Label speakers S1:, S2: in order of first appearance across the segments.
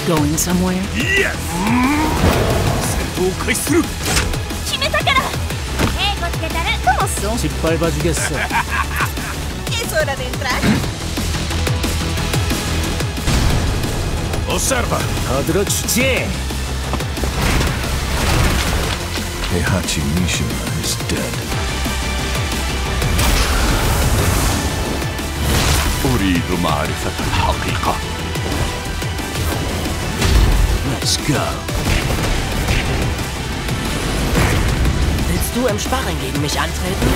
S1: Going somewhere?
S2: Yes! 戦闘開始する。
S3: 決めたから。こつけたる。¿Cómo son?
S1: 직발 봐주겠어.
S3: Es hora de entrar.
S2: Observa.
S1: 더 들어주지.
S2: Heihachi Mishima is dead. أريد معرفة الحقيقة.
S1: Let's go.
S4: Willst du im Sparring gegen mich antreten?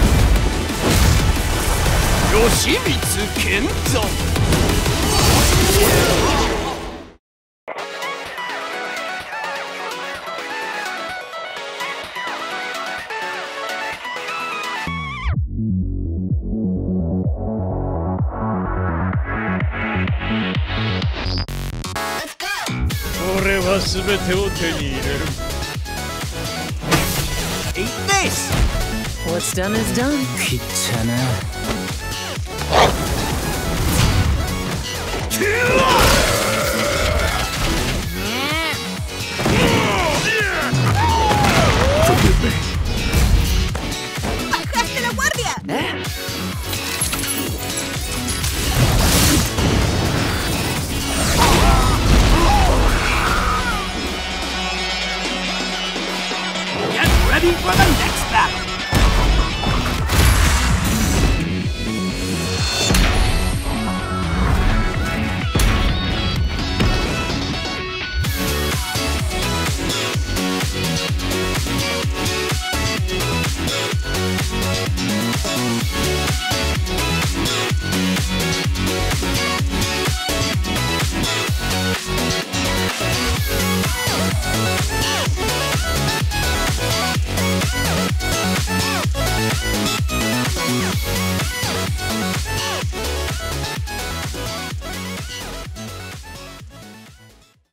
S2: Yoshimitsu Kento!
S3: Let's go.
S2: これは全てを手に入れる。Eat this!
S1: What's done is done. 귀찮아.
S2: Forgive me.
S3: ¡Bajaste la guardia!
S4: Get ready for the next battle!